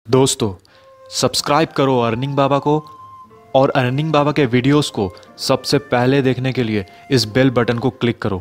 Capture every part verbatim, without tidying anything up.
दोस्तों, सब्सक्राइब करो अर्निंग बाबा को और अर्निंग बाबा के वीडियोस को सबसे पहले देखने के लिए इस बेल बटन को क्लिक करो।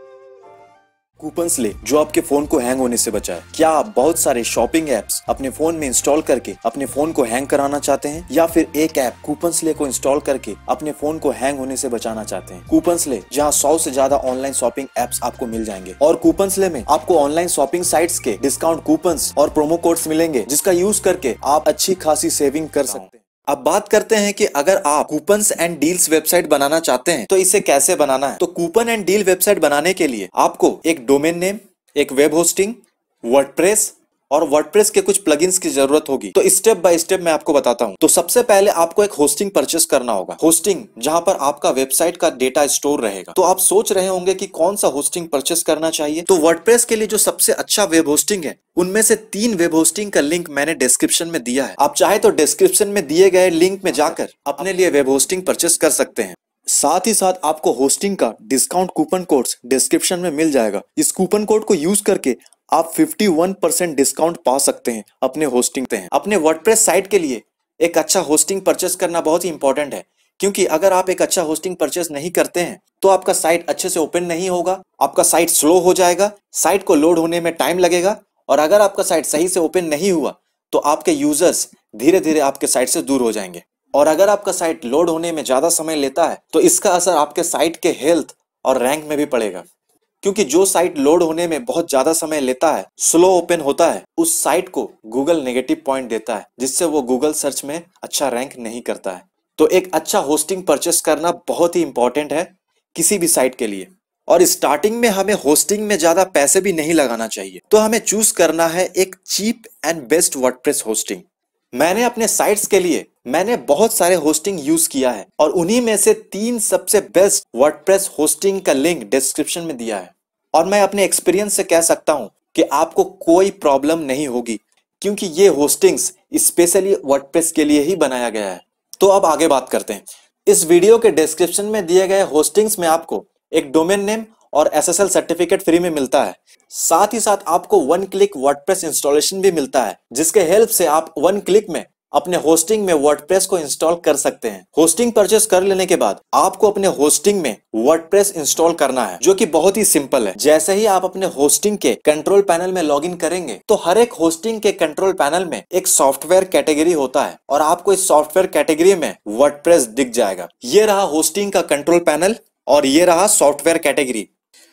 कूपन्स ले जो आपके फोन को हैंग होने से बचाए। क्या आप बहुत सारे शॉपिंग एप्स अपने फोन में इंस्टॉल करके अपने फोन को हैंग कराना चाहते हैं, या फिर एक ऐप कूपन्स ले को इंस्टॉल करके अपने फोन को हैंग होने से बचाना चाहते हैं? कूपन्स ले जहां सौ से ज्यादा ऑनलाइन शॉपिंग एप्स आपको मिल जाएंगे, और कूपन्स ले में आपको ऑनलाइन शॉपिंग साइट्स के डिस्काउंट कूपन्स और प्रोमो कोड्स मिलेंगे, जिसका यूज करके आप अच्छी खासी सेविंग कर सकते हैं। अब बात करते हैं कि अगर आप कूपन्स एंड डील्स वेबसाइट बनाना चाहते हैं तो इसे कैसे बनाना है। तो कूपन एंड डील वेबसाइट बनाने के लिए आपको एक डोमेन नेम, एक वेब होस्टिंग, वर्डप्रेस और वर्डप्रेस के कुछ प्लगइन्स की जरूरत होगी। तो स्टेप बाय स्टेप मैं आपको बताता हूं। तो सबसे पहले आपको एक होस्टिंग परचेस करना होगा, होस्टिंग जहां पर आपका वेबसाइट का डेटा स्टोर रहेगा। तो आप सोच रहे होंगे कि कौन सा होस्टिंग परचेस करना चाहिए। तो वर्डप्रेस के लिए जो सबसे अच्छा वेब होस्टिंग है, उनमें से तीन वेब होस्टिंग का लिंक मैंने डिस्क्रिप्शन में दिया है। आप चाहे तो डिस्क्रिप्शन में दिए गए लिंक में जाकर अपने लिए वेब होस्टिंग परचेस कर सकते हैं। साथ ही साथ आपको होस्टिंग का डिस्काउंट कूपन कोड्स डिस्क्रिप्शन में मिल जाएगा। इस कूपन कोड को यूज करके आप इक्यावन परसेंट डिस्काउंट पा सकते हैं अपने होस्टिंग पे। अपने वर्डप्रेस साइट के लिए एक अच्छा होस्टिंग परचेस करना बहुत ही इंपॉर्टेंट है, क्योंकि अगर आप एक अच्छा होस्टिंग परचेस नहीं करते हैं तो आपका साइट अच्छे से ओपन नहीं होगा, आपका साइट स्लो हो जाएगा, साइट को लोड होने में टाइम लगेगा, और अगर आपका साइट सही से ओपन नहीं हुआ तो आपके यूजर्स धीरे धीरे आपके साइट से दूर हो जाएंगे। और अगर आपका साइट लोड होने में ज्यादा समय लेता है तो इसका असर आपके साइट के हेल्थ और रैंक में भी पड़ेगा, क्योंकि जो साइट लोड होने में बहुत ज्यादा समय लेता है, स्लो ओपन होता है, उस साइट को गूगल नेगेटिव पॉइंट देता है, जिससे वो गूगल सर्च में अच्छा रैंक नहीं करता है। तो एक अच्छा होस्टिंग परचेस करना बहुत ही इंपॉर्टेंट है किसी भी साइट के लिए। और स्टार्टिंग में हमें होस्टिंग में ज्यादा पैसे भी नहीं लगाना चाहिए। तो हमें चूज करना है एक cheap and best WordPress hosting. मैंने अपने साइट्स के लिए मैंने बहुत सारे होस्टिंग यूज किया है, और उन्हीं में से तीन सबसे बेस्ट वर्डप्रेस होस्टिंग का लिंक डिस्क्रिप्शन में दिया है। और मैं अपने एक्सपीरियंस से कह सकता हूं कि आपको कोई प्रॉब्लम नहीं होगी, क्योंकि ये होस्टिंग्स स्पेशली वर्डप्रेस के लिए ही बनाया गया है। तो अब आगे बात करते हैं। इस वीडियो के डिस्क्रिप्शन में दिए गए होस्टिंग्स में आपको एक डोमेन नेम और S S L certificate free में मिलता है। साथ ही साथ आपको वन क्लिक वर्डप्रेस इंस्टॉलेशन भी मिलता है, जिसके हेल्प से आप वन क्लिक में अपने होस्टिंग में वर्डप्रेस को इंस्टॉल कर सकते हैं। होस्टिंग परचेस कर लेने के बाद आपको अपने होस्टिंग में वर्डप्रेस इंस्टॉल करना है, जो कि बहुत ही सिंपल है। जैसे ही आप अपने होस्टिंग के कंट्रोल पैनल में लॉगिन करेंगे तो हर एक होस्टिंग के कंट्रोल पैनल में एक सॉफ्टवेयर कैटेगरी होता है, और आपको इस सॉफ्टवेयर कैटेगरी में वर्डप्रेस दिख जाएगा। ये रहा होस्टिंग का कंट्रोल पैनल, और ये रहा सॉफ्टवेयर कैटेगरी,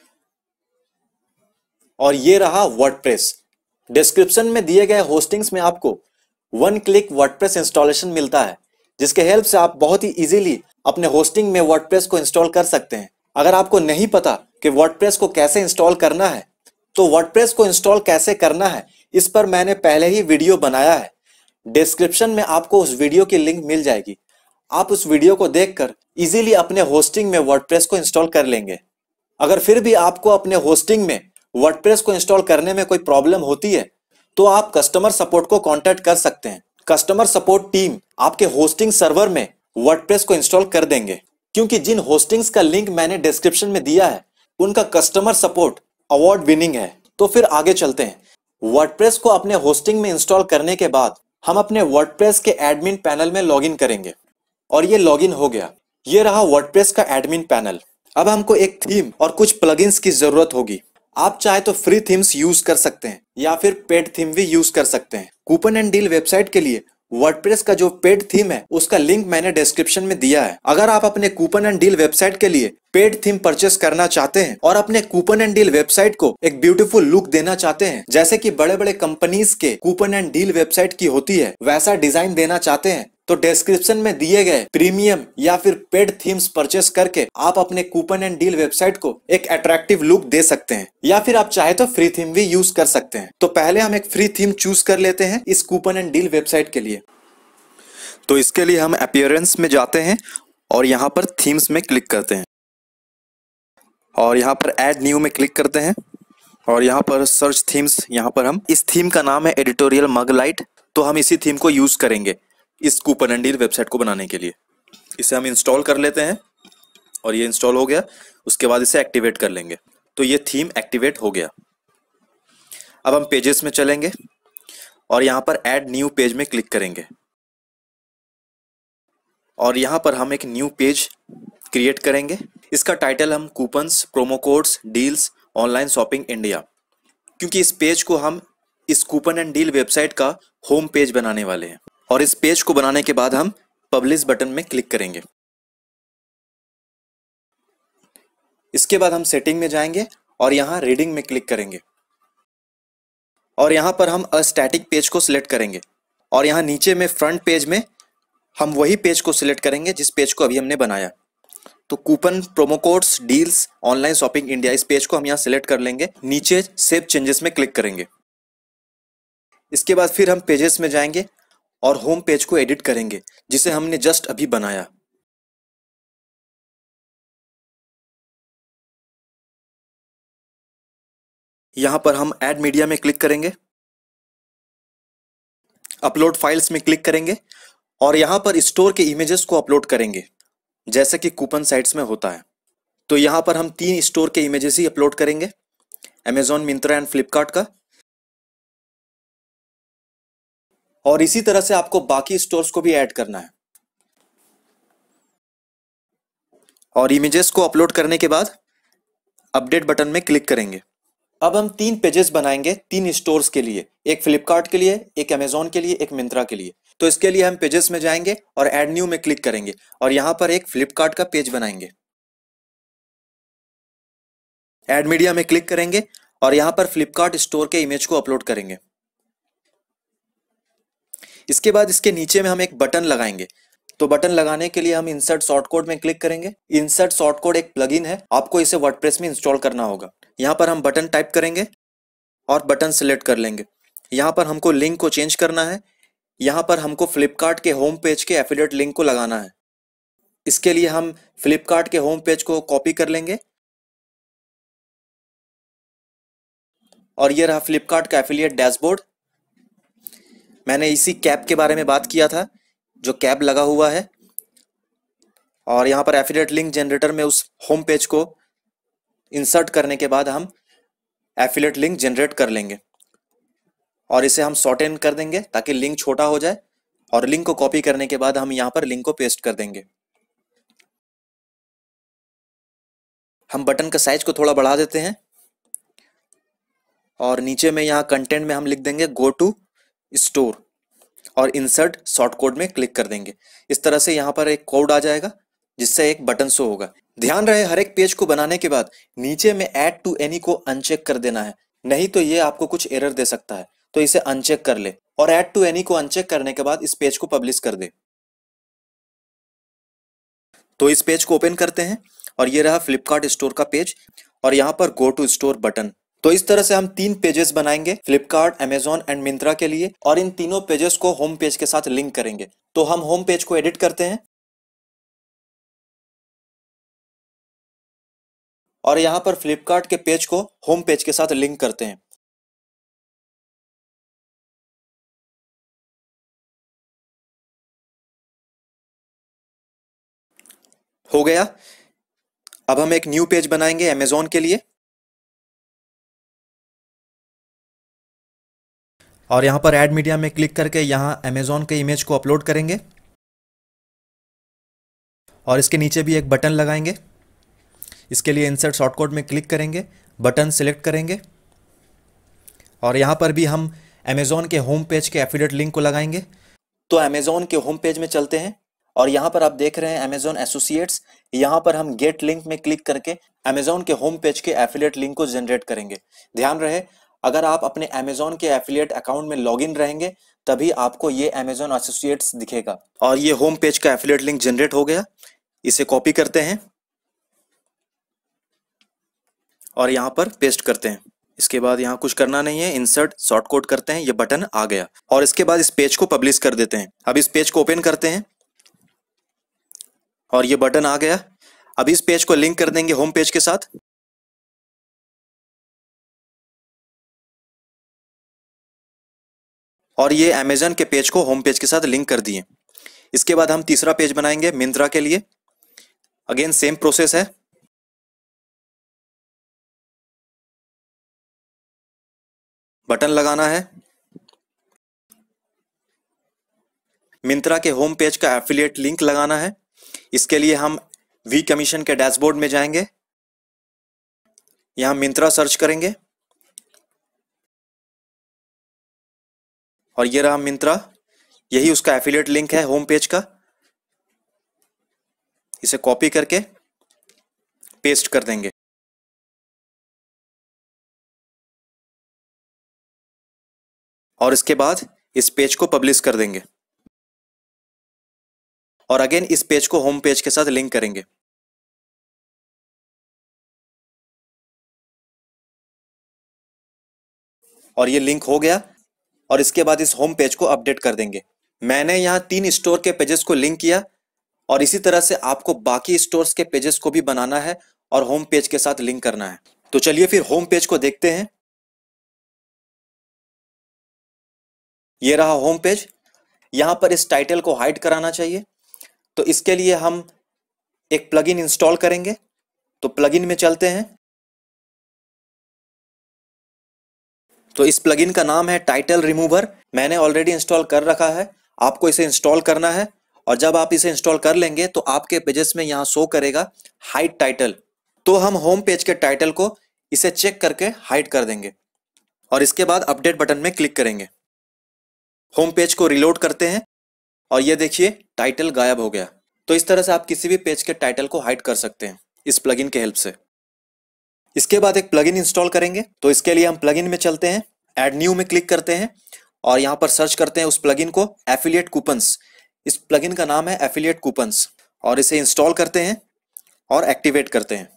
और ये रहा वर्डप्रेस। डिस्क्रिप्शन में दिए गए होस्टिंग्स में आपको वन क्लिक वर्डप्रेस इंस्टॉलेशन मिलता है, जिसके हेल्प से आप बहुत ही इजीली अपने होस्टिंग में वर्डप्रेस को इंस्टॉल कर सकते हैं। अगर आपको नहीं पता कि वर्डप्रेस को कैसे इंस्टॉल करना है, तो वर्डप्रेस को इंस्टॉल कैसे करना है इस पर मैंने पहले ही वीडियो बनाया है। डिस्क्रिप्शन में आपको उस वीडियो की लिंक मिल जाएगी। आप उस वीडियो को देखकर इजीली अपने होस्टिंग में वर्डप्रेस को इंस्टॉल कर लेंगे। अगर फिर भी आपको अपने होस्टिंग में वर्डप्रेस को इंस्टॉल करने में कोई प्रॉब्लम होती है तो आप कस्टमर सपोर्ट को कांटेक्ट कर सकते हैं। कस्टमर सपोर्ट टीम आपके होस्टिंग सर्वर में वर्डप्रेस को इंस्टॉल कर देंगे, क्योंकि जिन होस्टिंग्स का लिंक मैंने डिस्क्रिप्शन में दिया है उनका कस्टमर सपोर्ट अवार्ड विनिंग है। तो फिर आगे चलते हैं। वर्डप्रेस को अपने होस्टिंग में इंस्टॉल करने के बाद हम अपने वर्डप्रेस के एडमिन पैनल में लॉगिन करेंगे, और ये लॉगिन हो गया। ये रहा वर्डप्रेस का एडमिन पैनल। अब हमको एक थीम और कुछ प्लगइन्स की जरूरत होगी। आप चाहे तो फ्री थीम्स यूज कर सकते हैं, या फिर पेड थीम भी यूज कर सकते हैं। कूपन एंड डील वेबसाइट के लिए वर्डप्रेस का जो पेड थीम है उसका लिंक मैंने डिस्क्रिप्शन में दिया है। अगर आप अपने कूपन एंड डील वेबसाइट के लिए पेड थीम परचेस करना चाहते हैं और अपने कूपन एंड डील वेबसाइट को एक ब्यूटीफुल लुक देना चाहते हैं, जैसे कि बड़े बड़े कंपनीज के कूपन एंड डील वेबसाइट की होती है, वैसा डिजाइन देना चाहते हैं, तो डिस्क्रिप्शन में दिए गए प्रीमियम या फिर पेड थीम्स परचेस करके आप अपने कूपन एंड डील वेबसाइट को एक अट्रैक्टिव लुक दे सकते हैं, या फिर आप चाहे तो फ्री थीम भी यूज कर सकते हैं। तो पहले हम एक फ्री थीम चूज कर लेते हैं इस कूपन एंड डील वेबसाइट के लिए। तो इसके लिए हम अपीयरेंस में जाते हैं और यहाँ पर थीम्स में क्लिक करते हैं, और यहाँ पर ऐड न्यू में क्लिक करते हैं, और यहाँ पर सर्च थीम्स। यहाँ पर हम इस थीम का नाम है एडिटोरियल मग लाइट, तो हम इसी थीम को यूज करेंगे इस कूपन एंड डील वेबसाइट को बनाने के लिए। इसे हम इंस्टॉल कर लेते हैं, और ये इंस्टॉल हो गया। उसके बाद इसे एक्टिवेट कर लेंगे। तो ये थीम एक्टिवेट हो गया। अब हम पेजेस में चलेंगे, और यहाँ पर ऐड न्यू पेज में क्लिक करेंगे और यहाँ पर हम एक न्यू पेज क्रिएट करेंगे। इसका टाइटल हम coupons, promo codes, deals, online shopping India, क्योंकि इस पेज को हम इस कूपन एंड डील वेबसाइट का होम पेज बनाने वाले हैं। और इस पेज को बनाने के बाद हम पब्लिश बटन में क्लिक करेंगे। इसके बाद हम सेटिंग में जाएंगे और यहाँ रीडिंग में क्लिक करेंगे और यहाँ पर हम अ स्टैटिक पेज को सिलेक्ट करेंगे और यहाँ नीचे में फ्रंट पेज में हम वही पेज को सिलेक्ट करेंगे जिस पेज को अभी हमने बनाया। तो coupon, promo codes, deals, online shopping India, इस पेज को हम यहाँ सिलेक्ट कर लेंगे। नीचे सेव चेंजेस में क्लिक करेंगे। इसके बाद फिर हम पेजेस में जाएंगे और होम पेज को एडिट करेंगे जिसे हमने जस्ट अभी बनाया। यहां पर हम ऐड मीडिया में क्लिक करेंगे, अपलोड फाइल्स में क्लिक करेंगे और यहां पर स्टोर के इमेजेस को अपलोड करेंगे जैसा कि कूपन साइट्स में होता है। तो यहां पर हम तीन स्टोर के इमेजेस ही अपलोड करेंगे, अमेजॉन, मिंत्रा एंड फ्लिपकार्ट का। और इसी तरह से आपको बाकी स्टोर्स को भी ऐड करना है। और इमेजेस को अपलोड करने के बाद अपडेट बटन में क्लिक करेंगे। अब हम तीन पेजेस बनाएंगे तीन स्टोर्स के लिए, एक फ्लिपकार्ट के लिए, एक अमेजॉन के लिए, एक मिंत्रा के लिए। तो इसके लिए हम पेजेस में जाएंगे और ऐड न्यू में क्लिक करेंगे और यहां पर एक फ्लिपकार्ट का पेज बनाएंगे। ऐड मीडिया में क्लिक करेंगे और यहां पर फ्लिपकार्ट स्टोर के इमेज को अपलोड करेंगे। इसके बाद इसके नीचे में हम एक बटन लगाएंगे। तो बटन लगाने के लिए हम इंसर्ट शॉर्ट कोड में क्लिक करेंगे। इंसर्ट शॉर्ट कोड एक प्लगइन है, आपको इसे वर्डप्रेस में इंस्टॉल करना होगा। यहाँ पर हम बटन टाइप करेंगे और बटन सिलेक्ट कर लेंगे। यहाँ पर हमको लिंक को चेंज करना है। यहाँ पर हमको फ्लिपकार्ट के होम पेज के एफिलिएट लिंक को लगाना है। इसके लिए हम फ्लिपकार्ट के होम पेज को कॉपी कर लेंगे और ये रहा फ्लिपकार्ट का एफिलिएट डैशबोर्ड। मैंने इसी कैप के बारे में बात किया था, जो कैप लगा हुआ है। और यहाँ पर एफिलिएट लिंक जनरेटर में उस होम पेज को इंसर्ट करने के बाद हम एफिलिएट लिंक जनरेट कर लेंगे और इसे हम शॉर्टेन कर देंगे ताकि लिंक छोटा हो जाए। और लिंक को कॉपी करने के बाद हम यहाँ पर लिंक को पेस्ट कर देंगे। हम बटन का साइज को थोड़ा बढ़ा देते हैं और नीचे में यहाँ कंटेंट में हम लिख देंगे गो टू स्टोर और इंसर्ट शॉर्ट कोड में क्लिक कर देंगे। इस तरह से यहाँ पर एक कोड आ जाएगा जिससे एक बटन शो होगा। ध्यान रहे, हर एक पेज को बनाने के बाद नीचे में ऐड टू एनी को अनचेक कर देना है, नहीं तो ये आपको कुछ एरर दे सकता है। तो इसे अनचेक कर ले और ऐड टू एनी को अनचेक करने के बाद इस पेज को पब्लिश कर दे। तो इस पेज को ओपन करते हैं और ये रहा फ्लिपकार्ट स्टोर का पेज और यहाँ पर गो टू स्टोर बटन। तो इस तरह से हम तीन पेजेस बनाएंगे फ्लिपकार्ट, अमेजॉन एंड मिंत्रा के लिए और इन तीनों पेजेस को होम पेज के साथ लिंक करेंगे। तो हम होम पेज को एडिट करते हैं और यहां पर फ्लिपकार्ट के पेज को होम पेज के साथ लिंक करते हैं। हो गया। अब हम एक न्यू पेज बनाएंगे अमेजॉन के लिए और यहां पर ऐड मीडिया में क्लिक करके यहां अमेजॉन के इमेज को अपलोड करेंगे और इसके नीचे भी एक बटन लगाएंगे। इसके लिए इंसर्ट शॉर्ट कोड में क्लिक करेंगे, बटन सिलेक्ट करेंगे और यहाँ पर भी हम अमेजॉन के होम पेज के एफिलिएट लिंक को लगाएंगे। तो अमेजॉन के होम पेज में चलते हैं और यहाँ पर आप देख रहे हैं अमेजॉन एसोसिएट्स। यहाँ पर हम गेट लिंक में क्लिक करके अमेजॉन के होम पेज के एफिलिएट लिंक को जनरेट करेंगे। ध्यान रहे, अगर आप अपने अमेजॉन के एफिलिएट अकाउंट में लॉगिन रहेंगे तभी आपको ये अमेजॉन एसोसिएट्स दिखेगा। और ये होम पेज का एफिलिएट लिंक जनरेट हो गया। इसे कॉपी करते हैं और यहाँ पर पेस्ट करते हैं। इसके बाद यहाँ कुछ करना नहीं है, इंसर्ट शॉर्ट कोड करते हैं, ये बटन आ गया और इसके बाद इस पेज को पब्लिश कर देते हैं। अब इस पेज को ओपन करते हैं और ये बटन आ गया। अब इस पेज को लिंक कर देंगे होम पेज के साथ और ये अमेजन के पेज को होम पेज के साथ लिंक कर दिए। इसके बाद हम तीसरा पेज बनाएंगे मिंत्रा के लिए। अगेन सेम प्रोसेस है। बटन लगाना है मिंत्रा के होम पेज का एफिलिएट लिंक लगाना है। इसके लिए हम वी कमीशन के डैशबोर्ड में जाएंगे, यहां मिंत्रा सर्च करेंगे और ये रहा मिंत्रा, यही उसका एफिलिएट लिंक है होम पेज का। इसे कॉपी करके पेस्ट कर देंगे और इसके बाद इस पेज को पब्लिश कर देंगे और अगेन इस पेज को होम पेज के साथ लिंक करेंगे। और ये लिंक हो गया और इसके बाद इस होम पेज को अपडेट कर देंगे। मैंने यहाँ तीन स्टोर के पेजेस को लिंक किया और इसी तरह से आपको बाकी स्टोर्स के पेजेस को भी बनाना है और होम पेज के साथ लिंक करना है। तो चलिए फिर होम पेज को देखते हैं। ये रहा होम पेज। यहां पर इस टाइटल को हाइड कराना चाहिए, तो इसके लिए हम एक प्लगइन इंस्टॉल करेंगे। तो प्लगइन में चलते हैं। तो इस प्लगइन का नाम है टाइटल रिमूवर। मैंने ऑलरेडी इंस्टॉल कर रखा है, आपको इसे इंस्टॉल करना है और जब आप इसे इंस्टॉल कर लेंगे तो आपके पेजेस में यहां शो करेगा हाइड टाइटल। तो हम होम पेज के टाइटल को इसे चेक करके हाइड कर देंगे और इसके बाद अपडेट बटन में क्लिक करेंगे। होम पेज को रिलोड करते हैं और ये देखिए टाइटल गायब हो गया। तो इस तरह से आप किसी भी पेज के टाइटल को हाइड कर सकते हैं इस प्लगइन के हेल्प से। इसके बाद एक प्लगइन इंस्टॉल करेंगे। तो इसके लिए हम प्लगइन में चलते हैं, ऐड न्यू में क्लिक करते हैं और यहां पर सर्च करते हैं उस प्लगइन को, एफिलिएट कूपन्स। इस प्लगइन का नाम है एफिलिएट कूपन्स और इसे इंस्टॉल करते हैं और एक्टिवेट करते हैं।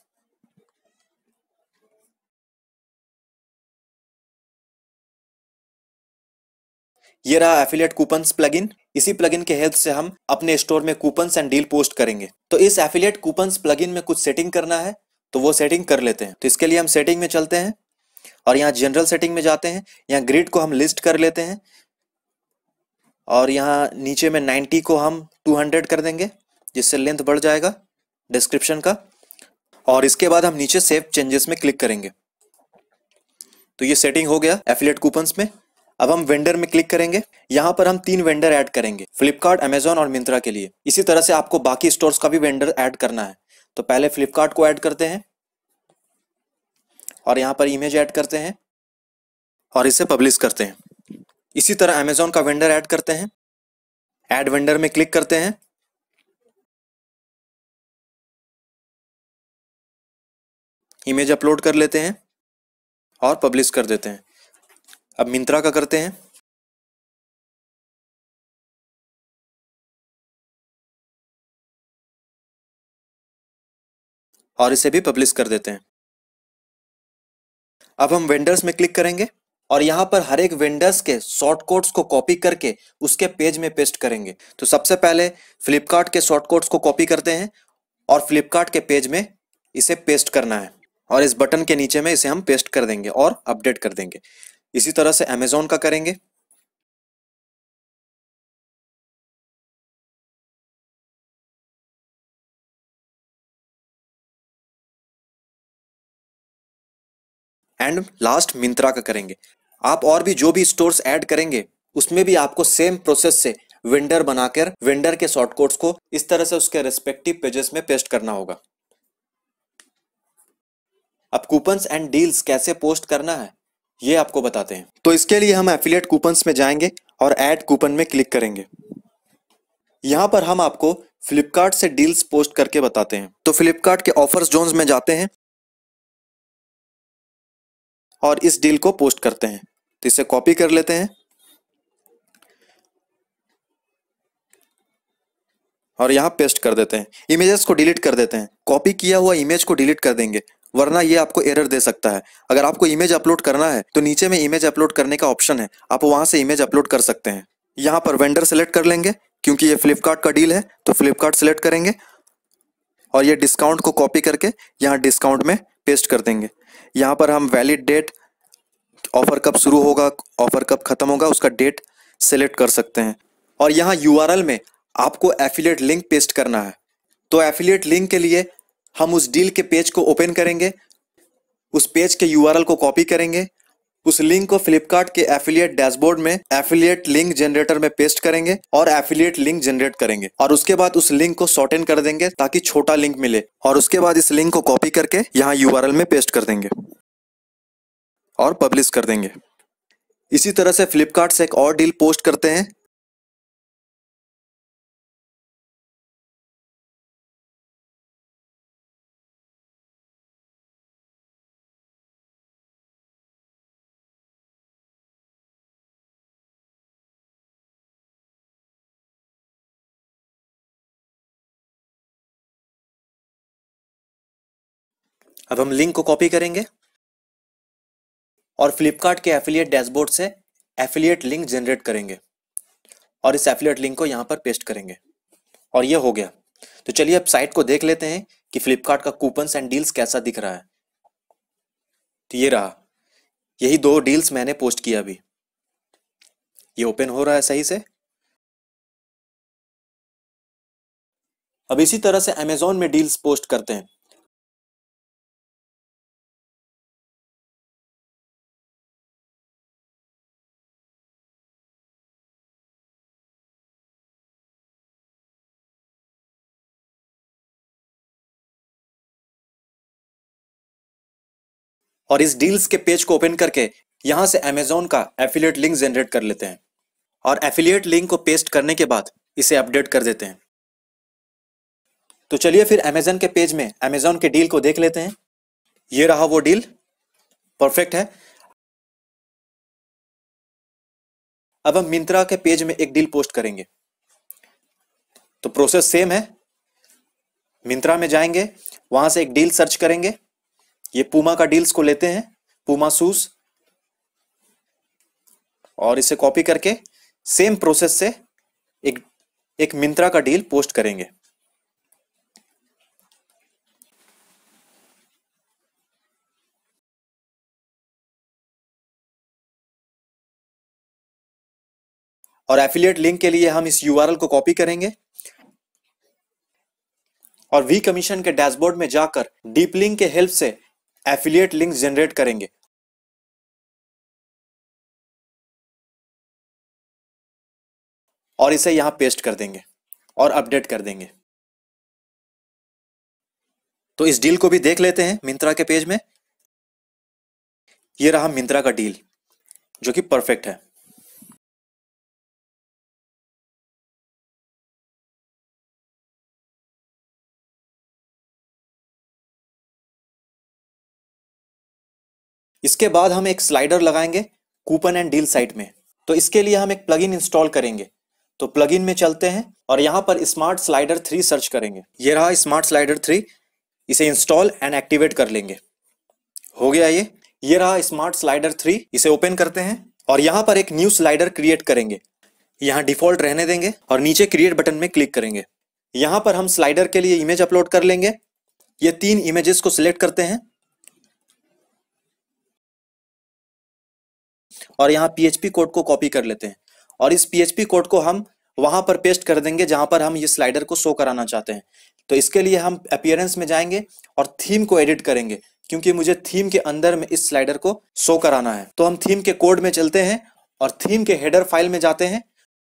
ये रहा एफिलिएट कूपन्स प्लगइन। इसी प्लगइन के हेल्प से हम अपने स्टोर में कूपन्स एंड डील पोस्ट करेंगे। तो इस एफिलिएट कूपन्स प्लगइन में कुछ सेटिंग करना है, तो वो सेटिंग कर लेते हैं। तो इसके लिए हम सेटिंग में चलते हैं और यहाँ जनरल सेटिंग में जाते हैं। यहाँ ग्रिड को हम लिस्ट कर लेते हैं और यहाँ नीचे में नाइन्टी को हम टू हंड्रेड कर देंगे, जिससे लेंथ बढ़ जाएगा डिस्क्रिप्शन का। और इसके बाद हम नीचे सेव चेंजेस में क्लिक करेंगे। तो ये सेटिंग हो गया एफिलिएट कूपन्स में। अब हम वेंडर में क्लिक करेंगे। यहां पर हम तीन वेंडर ऐड करेंगे, फ्लिपकार्ट, अमेजॉन और मिंत्रा के लिए। इसी तरह से आपको बाकी स्टोर्स का भी वेंडर ऐड करना है। तो पहले फ्लिपकार्ट को ऐड करते हैं और यहां पर इमेज ऐड करते हैं और इसे पब्लिश करते हैं। इसी तरह अमेजॉन का वेंडर ऐड करते हैं, ऐड वेंडर में क्लिक करते हैं, इमेज अपलोड कर लेते हैं और पब्लिश कर देते हैं। अब मिंत्रा का करते हैं। और इसे भी पब्लिश कर देते हैं। अब हम वेंडर्स में क्लिक करेंगे और यहां पर हर एक वेंडर्स के शॉर्ट कोड्स को कॉपी करके उसके पेज में पेस्ट करेंगे। तो सबसे पहले फ्लिपकार्ट के शॉर्ट कोड्स को कॉपी करते हैं और फ्लिपकार्ट के पेज में इसे पेस्ट करना है और इस बटन के नीचे में इसे हम पेस्ट कर देंगे और अपडेट कर देंगे। इसी तरह से अमेजॉन का करेंगे। एंड लास्ट मिंत्रा का करेंगे। आप और भी जो भी स्टोर्स ऐड करेंगे उसमें भी आपको सेम प्रोसेस से वेंडर बनाकर वेंडर के शॉर्ट कोड्स को इस तरह से उसके रेस्पेक्टिव पेजेस में पेस्ट करना होगा। अब कूपन्स एंड डील्स कैसे पोस्ट करना है ये आपको बताते हैं। तो इसके लिए हम एफिलिएट कूपन्स में जाएंगे और ऐड कूपन में क्लिक करेंगे। यहां पर हम आपको फ्लिपकार्ट से डील्स पोस्ट करके बताते हैं। तो फ्लिपकार्ट के ऑफर्स जोन्स में जाते हैं और इस डील को पोस्ट करते हैं। तो इसे कॉपी कर लेते हैं और यहां पेस्ट कर देते हैं। इमेजेस को डिलीट कर देते हैं। कॉपी किया हुआ इमेज को डिलीट कर देंगे, वरना ये आपको एरर दे सकता है। अगर आपको इमेज अपलोड करना है तो नीचे में इमेज अपलोड करने का ऑप्शन है, आप वहां से इमेज अपलोड कर सकते हैं। यहां पर वेंडर सेलेक्ट कर लेंगे, क्योंकि ये फ्लिपकार्ट का डील है तो फ्लिपकार्ट सेलेक्ट करेंगे और ये डिस्काउंट को कॉपी करके यहाँ डिस्काउंट में पेस्ट कर देंगे। यहाँ पर हम वैलिड डेट, ऑफर कब शुरू होगा, ऑफर कब खत्म होगा, उसका डेट सेलेक्ट कर सकते हैं। और यहाँ यूआरएल में आपको एफिलिएट लिंक पेस्ट करना है। तो एफिलिएट लिंक के लिए हम उस डील के पेज को ओपन करेंगे, उस पेज के यूआरएल को कॉपी करेंगे उस लिंक को फ्लिपकार्ट के एफिलिएट डैशबोर्ड में एफिलिएट लिंक जनरेटर में पेस्ट करेंगे और एफिलिएट लिंक जनरेट करेंगे और उसके बाद उस लिंक को शॉर्टेन कर देंगे ताकि छोटा लिंक मिले और उसके बाद इस लिंक को कॉपी करके यहाँ यूआरएल में पेस्ट कर देंगे और पब्लिश कर देंगे। इसी तरह से फ्लिपकार्ट से एक और डील पोस्ट करते हैं। अब हम लिंक को कॉपी करेंगे और फ्लिपकार्ट के एफिलिएट डैशबोर्ड से एफिलिएट लिंक जनरेट करेंगे और इस एफिलिएट लिंक को यहां पर पेस्ट करेंगे और ये हो गया। तो चलिए अब साइट को देख लेते हैं कि फ्लिपकार्ट का कूपन्स एंड डील्स कैसा दिख रहा है। तो ये रहा, यही दो डील्स मैंने पोस्ट किया अभी। ये ओपन हो रहा है सही से। अब इसी तरह से अमेजोन में डील्स पोस्ट करते हैं। और इस डील्स के पेज को ओपन करके यहां से अमेजोन का एफिलिएट लिंक जनरेट कर लेते हैं और एफिलिएट लिंक को पेस्ट करने के बाद इसे अपडेट कर देते हैं। तो चलिए फिर अमेजोन के पेज में अमेजोन के डील को देख लेते हैं। ये रहा वो डील, परफेक्ट है। अब हम मिंत्रा के पेज में एक डील पोस्ट करेंगे। तो प्रोसेस सेम है। मिंत्रा में जाएंगे, वहां से एक डील सर्च करेंगे। ये पूमा का डील्स को लेते हैं, पूमा शूज, और इसे कॉपी करके सेम प्रोसेस से एक एक मिंत्रा का डील पोस्ट करेंगे। और एफिलिएट लिंक के लिए हम इस यूआरएल को कॉपी करेंगे और वी कमीशन के डैशबोर्ड में जाकर डीप लिंक के हेल्प से एफिलिएट लिंक जनरेट करेंगे और इसे यहां पेस्ट कर देंगे और अपडेट कर देंगे। तो इस डील को भी देख लेते हैं मिंत्रा के पेज में। ये रहा मिंत्रा का डील जो कि परफेक्ट है। इसके बाद हम एक स्लाइडर लगाएंगे कूपन एंड डील साइट में। तो इसके लिए हम एक प्लगइन इंस्टॉल करेंगे। तो प्लगइन में चलते हैं और यहां पर स्मार्ट स्लाइडर थ्री सर्च करेंगे। ये रहा स्मार्ट स्लाइडर थ्री, इसे इंस्टॉल एंड एक्टिवेट कर लेंगे। हो गया ये ये रहा स्मार्ट स्लाइडर थ्री। इसे ओपन करते हैं और यहां पर एक न्यू स्लाइडर क्रिएट करेंगे। यहां डिफॉल्ट रहने देंगे और नीचे क्रिएट बटन में क्लिक करेंगे। यहां पर हम स्लाइडर के लिए इमेज अपलोड कर लेंगे। ये तीन इमेजेस को सिलेक्ट करते हैं और यहाँ पीएचपी कोड को कॉपी कर लेते हैं और इस पीएचपी कोड को हम वहां पर पेस्ट कर देंगे जहां पर हम ये स्लाइडर को शो कराना चाहते हैं। तो इसके लिए हम अपीयरेंस में जाएंगे और थीम को एडिट करेंगे क्योंकि मुझे थीम के अंदर में इस स्लाइडर को शो कराना है। तो हम थीम के कोड में चलते हैं और थीम के हेडर फाइल में जाते हैं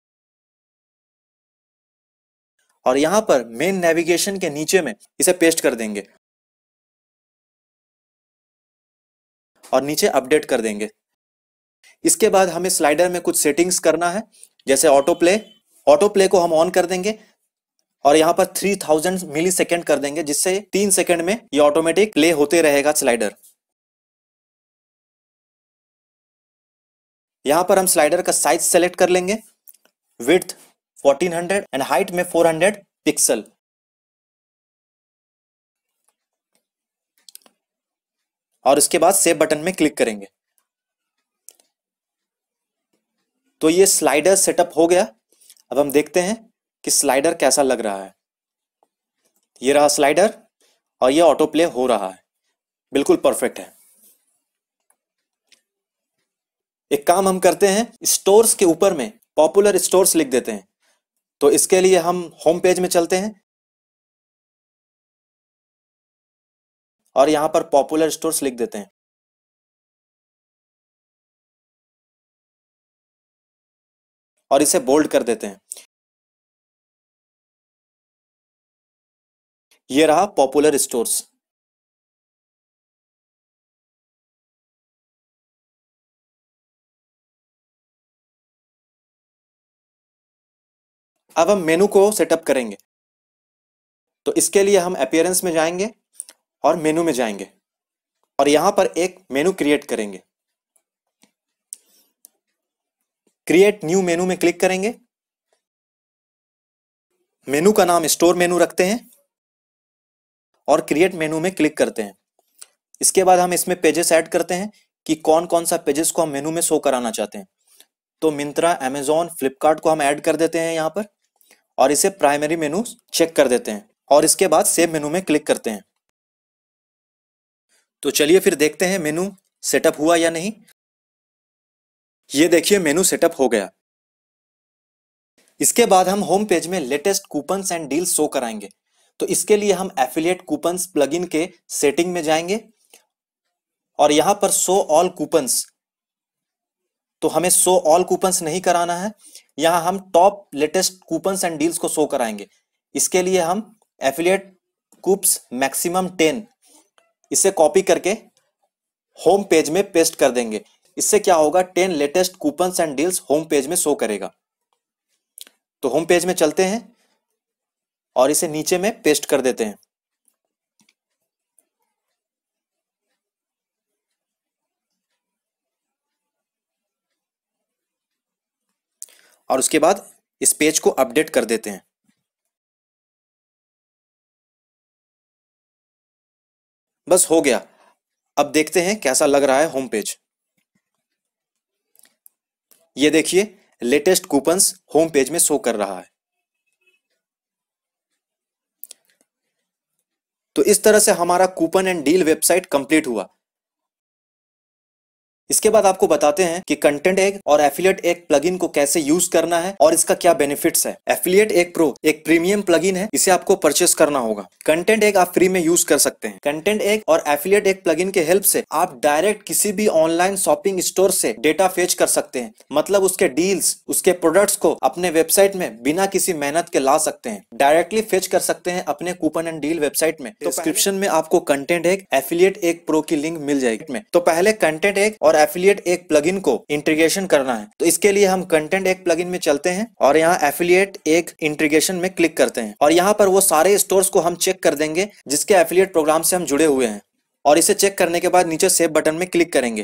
और यहां पर मेन नेविगेशन के नीचे में इसे पेस्ट कर देंगे और नीचे अपडेट कर देंगे। इसके बाद हमें स्लाइडर में कुछ सेटिंग्स करना है, जैसे ऑटो प्ले। ऑटो प्ले को हम ऑन कर देंगे और यहां पर थ्री थाउजेंड मिली सेकेंड कर देंगे, जिससे तीन सेकेंड में ये ऑटोमेटिक प्ले होते रहेगा स्लाइडर। यहां पर हम स्लाइडर का साइज सेलेक्ट कर लेंगे, width fourteen hundred and height में फोर हंड्रेड पिक्सल। और इसके बाद सेव बटन में क्लिक करेंगे। तो ये स्लाइडर सेटअप हो गया। अब हम देखते हैं कि स्लाइडर कैसा लग रहा है। ये रहा स्लाइडर और ये ऑटो प्ले हो रहा है, बिल्कुल परफेक्ट है। एक काम हम करते हैं, स्टोर्स के ऊपर में पॉपुलर स्टोर्स लिख देते हैं। तो इसके लिए हम होम पेज में चलते हैं और यहां पर पॉपुलर स्टोर्स लिख देते हैं। और इसे बोल्ड कर देते हैं। ये रहा पॉपुलर स्टोर्स। अब हम मेनू को सेटअप करेंगे। तो इसके लिए हम अपीयरेंस में जाएंगे और मेनू में जाएंगे और यहां पर एक मेनू क्रिएट करेंगे। क्रिएट न्यू मेनू में क्लिक करेंगे। मेनू का नाम स्टोर मेनू रखते हैं और क्रिएट मेनू में क्लिक करते हैं। इसके बाद हम इसमें पेजेस ऐड करते हैं कि कौन कौन सा पेजेस को हम मेनू में शो कराना चाहते हैं। तो मिंत्रा, अमेजॉन, फ्लिपकार्ट को हम ऐड कर देते हैं यहां पर और इसे प्राइमरी मेनू चेक कर देते हैं और इसके बाद सेव मेनू में क्लिक करते हैं। तो चलिए फिर देखते हैं मेनू सेटअप हुआ या नहीं। ये देखिए मेनू सेटअप हो गया। इसके बाद हम होम पेज में latest coupons and deals show कराएंगे। तो इसके लिए हम एफिलिएट कूपन्स प्लगइन के सेटिंग में जाएंगे और यहां पर शो ऑल कूपन्स, तो हमें शो ऑल कूपन्स नहीं कराना है, यहां हम top latest coupons and deals को शो कराएंगे। इसके लिए हम एफिलिएट कूप्स मैक्सिमम टेन इसे कॉपी करके होम पेज में पेस्ट कर देंगे। इससे क्या होगा, ten latest coupons and deals home page में शो करेगा। तो होम पेज में चलते हैं और इसे नीचे में पेस्ट कर देते हैं। और उसके बाद इस पेज को अपडेट कर देते हैं। बस हो गया। अब देखते हैं कैसा लग रहा है होम पेज। ये देखिए लेटेस्ट कूपन्स होम पेज में शो कर रहा है। तो इस तरह से हमारा coupon and deal website complete हुआ। इसके बाद आपको बताते हैं कि कंटेंट एग और एफिलिएट एग प्लगइन को कैसे यूज करना है और इसका क्या बेनिफिट्स है। एफिलिएट एग प्रो एक प्रीमियम प्लगइन है, इसे आपको परचेस करना होगा। कंटेंट एग आप फ्री में यूज कर सकते हैं। कंटेंट एग और एफिलिएट एग प्लगइन के हेल्प से आप डायरेक्ट किसी भी ऑनलाइन शॉपिंग स्टोर से डेटा फेच कर सकते हैं, मतलब उसके डील्स, उसके प्रोडक्ट्स को अपने वेबसाइट में बिना किसी मेहनत के ला सकते हैं। डायरेक्टली फेच कर सकते हैं अपने कूपन एंड डील वेबसाइट में। डिस्क्रिप्शन में आपको content egg, affiliate egg pro की लिंक मिल जाएगी। तो पहले कंटेंट एग और एफिलिएट एक प्लगइन को इंटीग्रेशन करना है। तो इसके लिए हम कंटेंट एक प्लगइन में चलते हैं और यहाँ एफिलिएट एक इंटीग्रेशन में क्लिक करते हैं और यहाँ पर वो सारे स्टोर्स को हम चेक कर देंगे जिसके एफिलिएट प्रोग्राम से हम जुड़े हुए हैं। और इसे चेक करने के बाद नीचे सेव बटन में क्लिक करेंगे।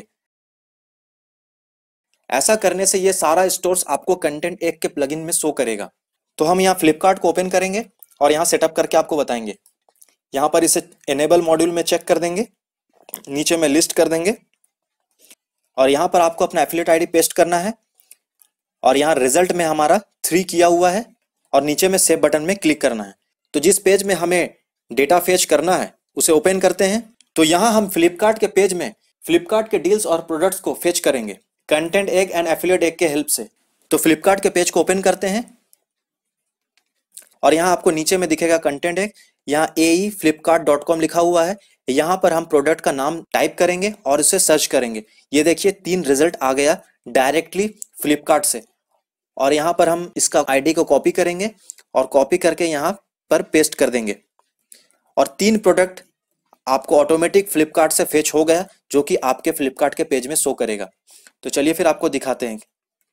ऐसा करने से ये सारा स्टोर्स आपको कंटेंट एक के प्लगइन में शो करेगा। तो हम यहाँ फ्लिपकार्ट को ओपन करेंगे और यहाँ सेटअप करके आपको बताएंगे। यहाँ पर इसे इनेबल मॉड्यूल में चेक कर देंगे, नीचे में लिस्ट कर देंगे और यहां पर आपको अपना एफिलिएट आईडी पेस्ट करना है और यहां रिजल्ट में हमारा थ्री किया हुआ है और नीचे में सेव बटन में क्लिक करना है। तो जिस पेज में हमें डेटा फेच करना है उसे ओपन करते हैं। तो यहां हम फ्लिपकार्ट के पेज में फ्लिपकार्ट के डील्स और प्रोडक्ट्स को फेच करेंगे content egg and affiliate egg के हेल्प से। तो फ्लिपकार्ट के पेज को ओपन करते हैं और यहाँ आपको नीचे में दिखेगा कंटेंट एग, यहाँ A E Flipkart dot com लिखा हुआ है। यहाँ पर हम प्रोडक्ट का नाम टाइप करेंगे और इसे सर्च करेंगे। ये देखिए तीन रिजल्ट आ गया डायरेक्टली फ्लिपकार्ट से। और यहाँ पर हम इसका आईडी को कॉपी करेंगे और कॉपी करके यहाँ पर पेस्ट कर देंगे और तीन प्रोडक्ट आपको ऑटोमेटिक फ्लिपकार्ट से फेच हो गया, जो कि आपके फ्लिपकार्ट के पेज में शो करेगा। तो चलिए फिर आपको दिखाते हैं।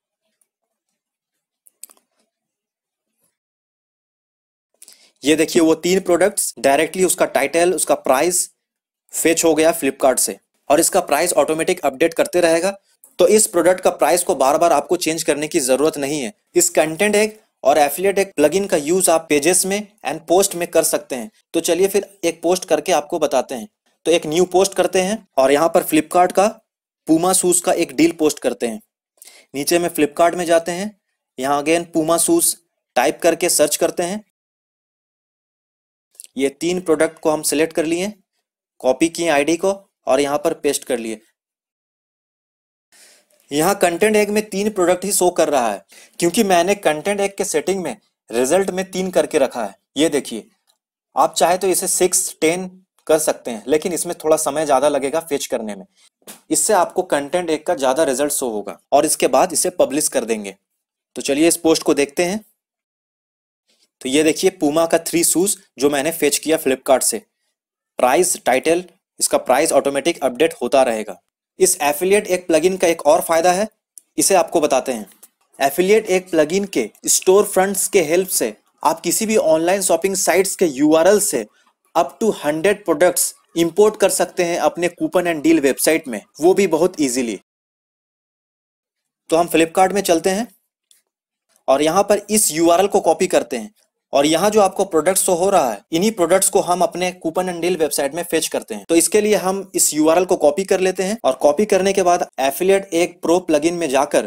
ये देखिए वो तीन प्रोडक्ट्स डायरेक्टली उसका टाइटल, उसका प्राइस फेच हो गया फ्लिपकार्ट से और इसका प्राइस ऑटोमेटिक अपडेट करते रहेगा। तो इस प्रोडक्ट का प्राइस को बार बार आपको चेंज करने की जरूरत नहीं है। इस कंटेंट एग और एफिलिएट एग प्लगइन का यूज आप पेजेस में एंड पोस्ट में कर सकते हैं। तो चलिए फिर एक पोस्ट करके आपको बताते हैं। तो एक न्यू पोस्ट करते हैं और यहाँ पर फ्लिपकार्ट का पूमा शूज का एक डील पोस्ट करते हैं। नीचे में फ्लिपकार्ट में जाते हैं, यहाँ अगेन पूमा शूज टाइप करके सर्च करते हैं। ये तीन प्रोडक्ट को हम सिलेक्ट कर लिए, कॉपी किए आईडी को और यहाँ पर पेस्ट कर लिए। यहाँ कंटेंट एग में तीन प्रोडक्ट ही शो कर रहा है क्योंकि मैंने कंटेंट एग के सेटिंग में रिजल्ट में तीन करके रखा है। ये देखिए, आप चाहे तो इसे सिक्स टेन कर सकते हैं, लेकिन इसमें थोड़ा समय ज्यादा लगेगा फेच करने में। इससे आपको कंटेंट एग का ज्यादा रिजल्ट शो होगा और इसके बाद इसे पब्लिश कर देंगे। तो चलिए इस पोस्ट को देखते हैं। तो ये देखिए पूमा का थ्री शूज जो मैंने फेच किया फ्लिपकार्ट से। प्राइस टाइटल, इसका प्राइस ऑटोमेटिक अपडेट होता रहेगा। इस एफिलिएट एक प्लगइन का एक और फायदा है, इसे आपको बताते हैं। एफिलिएट एक प्लगइन के स्टोर फ्रंट्स के हेल्प से आप किसी भी ऑनलाइन शॉपिंग साइट्स के यूआरएल से up to hundred products import कर सकते हैं अपने कूपन एंड डील वेबसाइट में, वो भी बहुत इजीली। तो हम फ्लिपकार्ट में चलते हैं और यहां पर इस यूआरएल को कॉपी करते हैं और यहाँ जो आपको प्रोडक्ट शो हो रहा है, इन्हीं प्रोडक्ट्स को हम अपने कूपन एंड डील वेबसाइट में फेच करते हैं। तो इसके लिए हम इस यूआरएल को कॉपी कर लेते हैं और कॉपी करने के बाद एफिलिएट एक प्रो प्लगइन में जाकर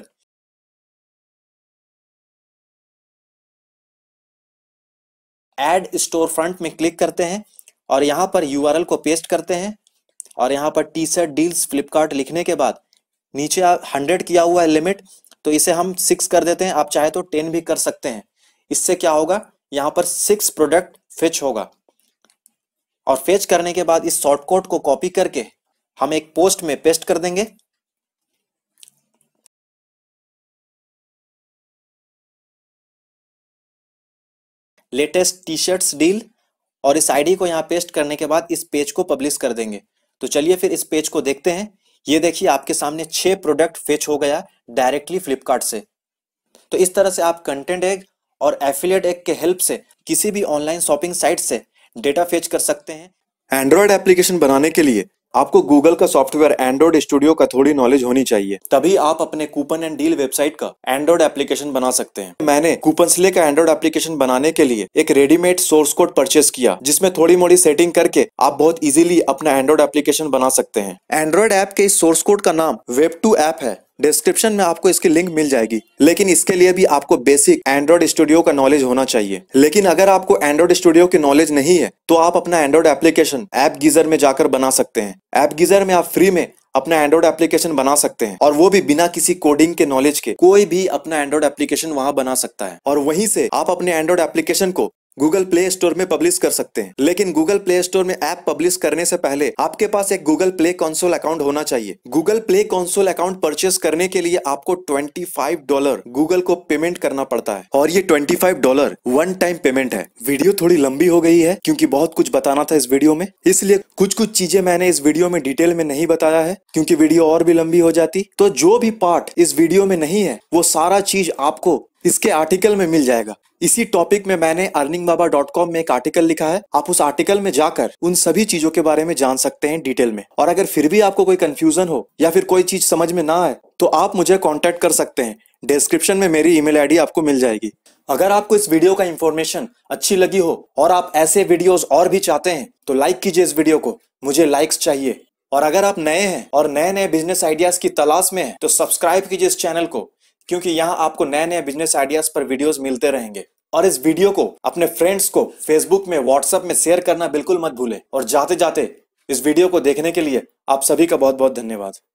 ऐड स्टोर फ्रंट में क्लिक करते हैं और यहाँ पर यूआरएल को पेस्ट करते हैं और यहाँ पर टी शर्ट डील्स फ्लिपकार्ट लिखने के बाद नीचे हंड्रेड किया हुआ है लिमिट, तो इसे हम सिक्स कर देते हैं। आप चाहे तो टेन भी कर सकते हैं। इससे क्या होगा, यहाँ पर सिक्स प्रोडक्ट फेच होगा और फेच करने के बाद इस शॉर्टकट को कॉपी करके हम एक पोस्ट में पेस्ट कर देंगे। लेटेस्ट टी शर्ट्स डील, और इस आईडी को यहाँ पेस्ट करने के बाद इस पेज को पब्लिश कर देंगे। तो चलिए फिर इस पेज को देखते हैं। ये देखिए आपके सामने छह प्रोडक्ट फेच हो गया डायरेक्टली फ्लिपकार्ट से। तो इस तरह से आप कंटेंट एग और एफिलिएट एग के हेल्प से किसी भी ऑनलाइन शॉपिंग साइट से डेटा फेच कर सकते हैं। एंड्रॉयड एप्लीकेशन बनाने के लिए आपको गूगल का सॉफ्टवेयर एंड्रॉयड स्टूडियो का थोड़ी नॉलेज होनी चाहिए, तभी आप अपने कूपन एंड डील वेबसाइट का एंड्रॉयड एप्लीकेशन बना सकते हैं। मैंने कूपनस्ले का एंड्रॉयड एप्लीकेशन बनाने के लिए एक रेडीमेड सोर्स कोड परचेस किया, जिसमें थोड़ी मोड़ी सेटिंग करके आप बहुत इजीली अपना एंड्रॉयड एप्लीकेशन बना सकते हैं। एंड्रॉयड ऐप के इस सोर्स कोड का नाम वेब टू ऐप है। डिस्क्रिप्शन में आपको इसकी लिंक मिल जाएगी, लेकिन इसके लिए भी आपको बेसिक एंड्रॉयड स्टूडियो का नॉलेज होना चाहिए। लेकिन अगर आपको एंड्रॉयड स्टूडियो की नॉलेज नहीं है तो आप अपना एंड्रॉयड एप्लीकेशन ऐप गीजर में जाकर बना सकते हैं। ऐप गीजर में आप फ्री में अपना एंड्रॉयड एप्लीकेशन बना सकते हैं, और वो भी बिना किसी कोडिंग के नॉलेज के। कोई भी अपना एंड्रॉयड एप्लीकेशन वहां बना सकता है और वहीं से आप अपने एंड्रॉयड एप्लीकेशन को गूगल प्ले स्टोर में पब्लिश कर सकते हैं। लेकिन गूगल प्ले स्टोर में ऐप पब्लिश करने से पहले आपके पास एक गूगल प्ले कंसोल अकाउंट होना चाहिए। Google Play console account purchase करने के लिए आपको पच्चीस डॉलर गूगल को पेमेंट करना पड़ता है, और ये पच्चीस डॉलर वन टाइम पेमेंट है। वीडियो थोड़ी लंबी हो गई है क्योंकि बहुत कुछ बताना था इस वीडियो में, इसलिए कुछ कुछ चीजें मैंने इस वीडियो में डिटेल में नहीं बताया है, क्योंकि वीडियो और भी लंबी हो जाती। तो जो भी पार्ट इस वीडियो में नहीं है वो सारा चीज आपको इसके आर्टिकल में मिल जाएगा। इसी टॉपिक में मैंने अर्निंग बाबा डॉट कॉम में एक आर्टिकल लिखा है, आप उस आर्टिकल में जाकर उन सभी चीजों के बारे में जान सकते हैं डिटेल में। और अगर फिर भी आपको कोई कंफ्यूजन हो या फिर कोई चीज समझ में ना आए तो आप मुझे कांटेक्ट कर सकते हैं। डिस्क्रिप्शन में मेरी ईमेल आईडी आपको मिल जाएगी। अगर आपको इस वीडियो का इंफॉर्मेशन अच्छी लगी हो और आप ऐसे वीडियोस और भी चाहते हैं तो लाइक कीजिए इस वीडियो को, मुझे लाइक्स चाहिए। और अगर आप नए हैं और नए नए बिजनेस आइडियाज की तलाश में हैं तो सब्सक्राइब कीजिए इस चैनल को, क्योंकि यहाँ आपको नए नए बिजनेस आइडियाज पर वीडियोस मिलते रहेंगे। और इस वीडियो को अपने फ्रेंड्स को फेसबुक में, व्हाट्सएप में शेयर करना बिल्कुल मत भूलें। और जाते जाते इस वीडियो को देखने के लिए आप सभी का बहुत बहुत धन्यवाद।